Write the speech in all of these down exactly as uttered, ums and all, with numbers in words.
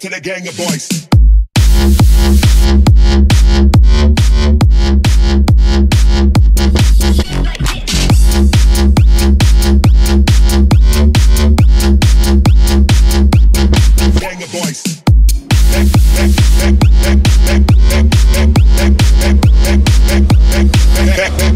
to the gang of boys. Gang of boys. Back, back, back, back, back, back, back, back, back, back, back, back, back, back,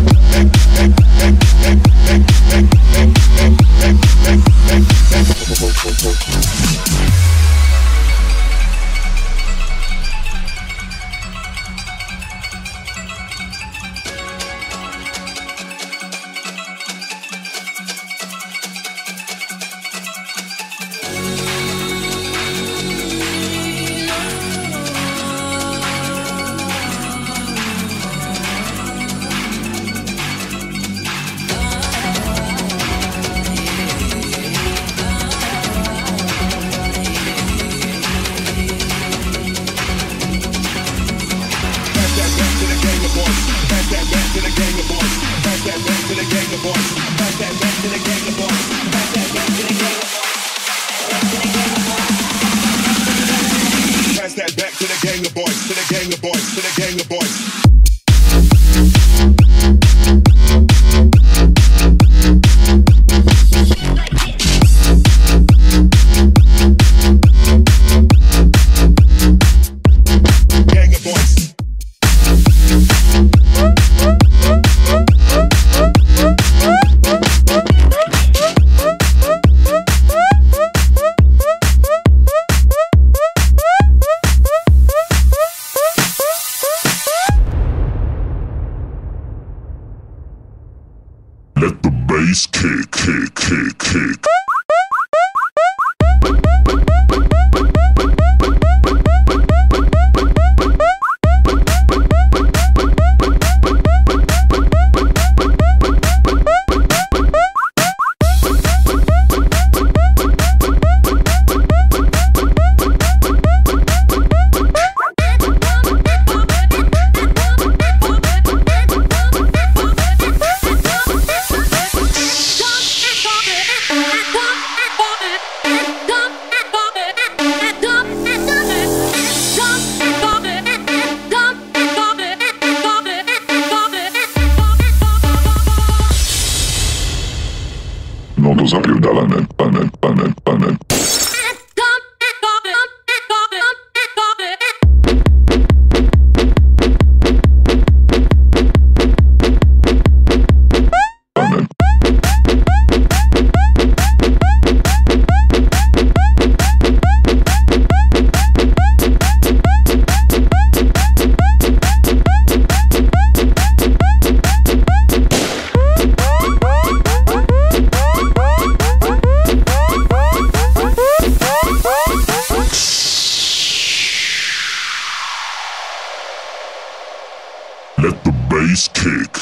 kick, kick, kick, kick. No to zapierdalane, pane, pane, pane. Let the bass kick.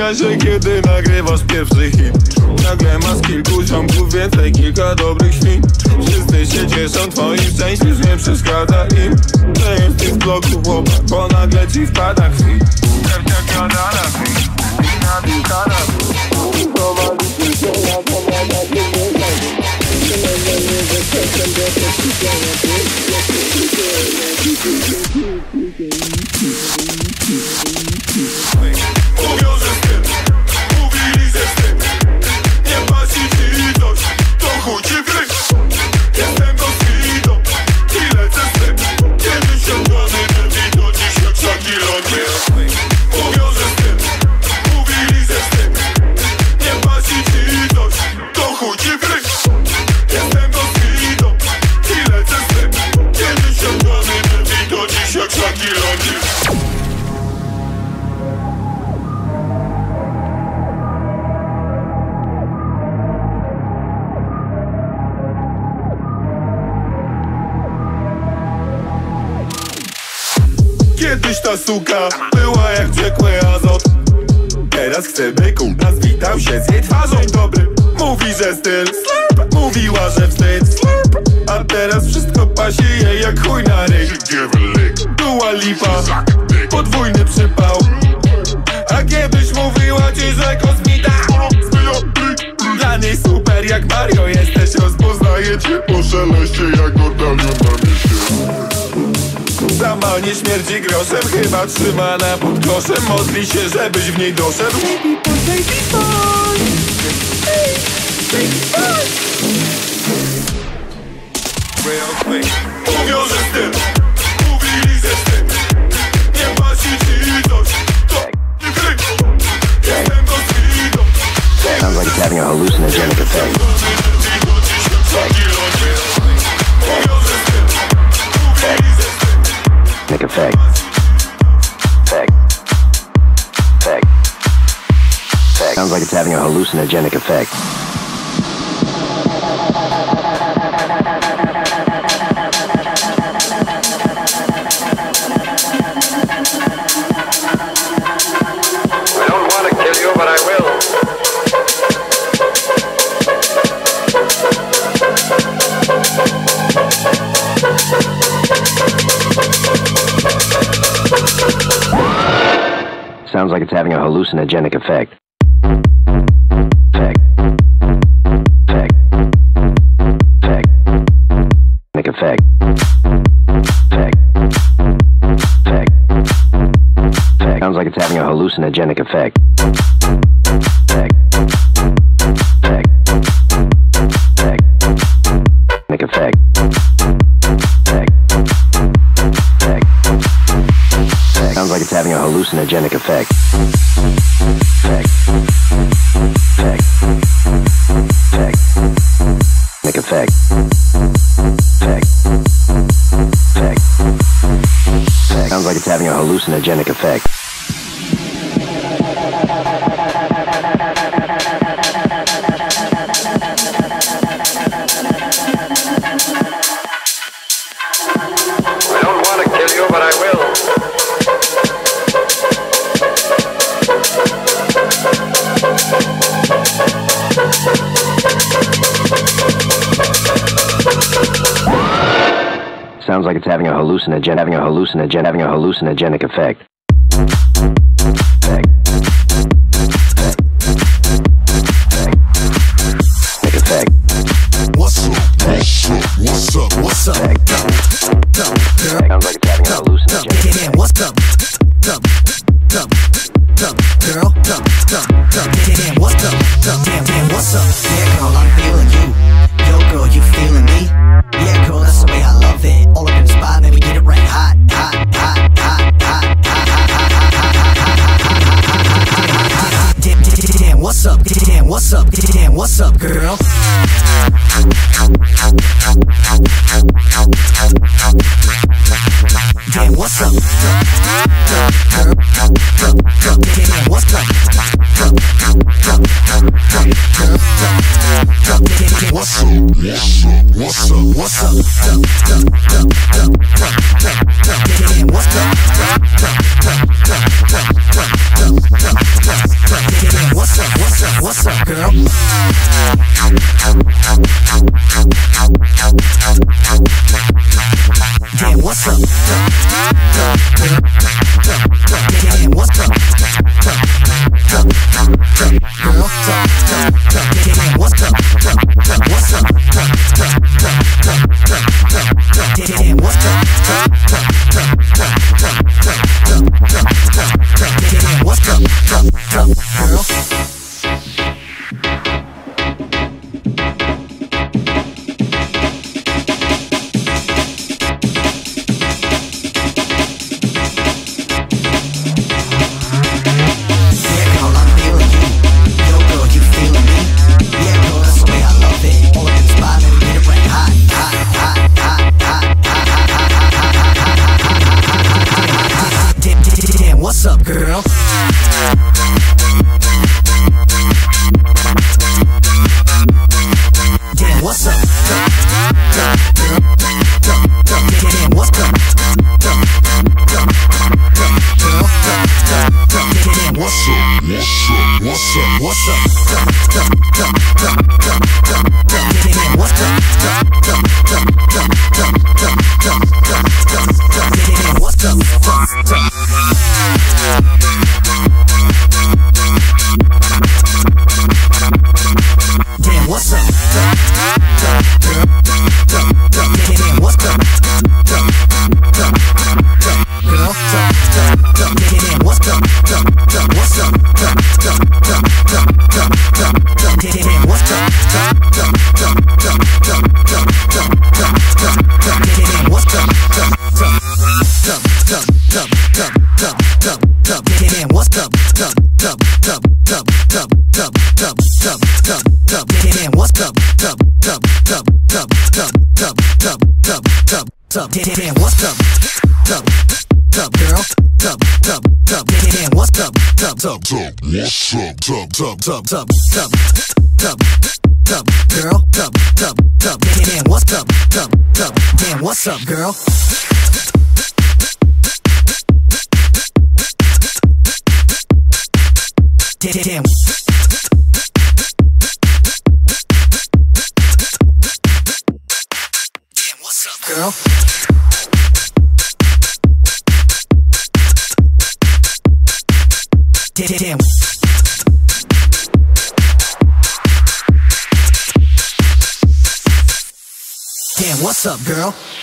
zmienia się, kiedy nagrywasz pierwszy hit. Nagle masz kilku ziomków, więcej kilka dobrych świn. Wszyscy się cieszą twoim szczęściem, już nie przeszkadza im. Że jesteś z bloku chłopak, bo nagle ci wpada kwit. Pewnie gada na kwit i na dukana. Prowadzi się na pomaga, nie wiem. Mówią, że z tym, mówili, że z tym nie pasi ci coś, to chuj ci w ryj. Jestem go zwidą i lecę z tym. Kiedyś oddany ten do dziś jak Shaquille. Mówią, że z tym, mówili, że z tym nie pasi ci coś, to chuj ci w ryj. Jestem go zwidą i lecę z tym. Kiedyś oddany ten do dziś jak Shaquille. Kiedyś ta suka była jak wściekły azot. Teraz chce byku, nas witał się z jej twarzą dobry. Mówi, że styl, slurp. Mówiła, że wstyd, slurp. A teraz wszystko pasi jej jak chuj na ryj. Dua Lipa, podwójny przypał. A kiedyś mówiła ci, że kosmita. Dla niej super jak Mario jesteś, rozpoznaję cię po szeleście jak Nordalion na mieście. Sama nie śmierdzi groszem, chyba trzymana pod koszem. Modli się, żebyś w niej doszedł. Baby boy, baby boy, hey, baby boy. Real quick. Mówią, że z tym, mówili, że z tym nie pasi ci coś, to nie kryj. Jestem go zwidą. Sounds like it's having a hallucinogenic effect. Effect. Effect. Effect. Effect. Sounds like it's having a hallucinogenic effect. I don't want to kill you, but I will. Sounds like it's having a hallucinogenic effect. Effect. Effect. Effect. Effect. Effect. Effect. Effect. Sounds like it's having a hallucinogenic effect. Effect. Effect. Effect. Effect. Effect. Effect. Sounds like it's having a hallucinogenic effect. Effect. Effect. Effect. Make effect. Effect. Effect. Effect. Sounds like it's having a hallucinogenic effect. I don't want to kill you, but I will. Sounds like it's having a hallucinogen, having a hallucinogen, having a hallucinogenic effect. Effect. Effect. Effect. Make effect. What's up? What's up? What's up? What's up? Effect. Effect. Sounds like it's having a hallucinogenic effect. Damn, what's up? Dumb, dumb, dumb, girl, dumb, dumb, dumb. Damn, what's up? Dumb, damn, damn, what's up? Yeah, girl, I'm feeling you. Yo, girl, you feeling me? Yeah, girl, that's the way I love it. All up in the spot, man, we get it right hot, hot, hot, hot, hot, hot, hot. Damn, damn, damn, what's up? Damn, what's up? Damn, what's up, girl? Damn, what's up? Girl, girl, girl, damn, what's up? Girl, girl, girl, girl, girl, girl, damn, what's up? What's up? What's up? Girl, girl, girl, girl, girl, girl, girl, damn, what's up? Girl, girl, girl, girl, girl, girl, girl, girl, girl, damn, what's up? What's up? What's up, girl? Damn, what's up? Damn, what's up? Girl, damn, what's up? What's up? Damn, what's up? Damn, what's up? Girl. What's up, girl? Damn, what's up? Girl, girl, girl, girl, damn, what's up? Girl, girl, girl, girl, girl, girl, damn, what's up? What's up? What's up? Girl, girl, girl, girl, girl, girl, girl, damn, what's up? Girl, girl, girl, girl, girl, girl, girl, girl, girl, girl, damn, what's up? Damn, what's up? Girl, girl, girl, girl, damn, what's up? Girl, girl, girl, girl, girl, girl, damn, what's up? Girl, girl, what's up? Girl, girl, girl, girl, girl, girl, girl, damn, what's up? Girl, girl, girl, girl, girl, girl, girl, girl, girl, girl, damn, what's up? Girl, girl, girl, girl, girl, girl, girl, girl, girl, damn, what's up? Girl, girl, girl, girl, girl, girl, girl, girl, girl, girl, damn, what's up? Girl, girl, girl, girl, girl, girl, girl, girl, girl, girl, damn, what's up? Girl, girl, girl, girl, girl, girl, damn, what's up? Girl, girl, what's up? Girl, girl, girl, girl, girl, girl, girl, girl, girl, girl, damn, what's up? Girl, girl, damn, what's up, girl? Damn. Damn, what's up, girl? Damn. Damn, what's up, girl?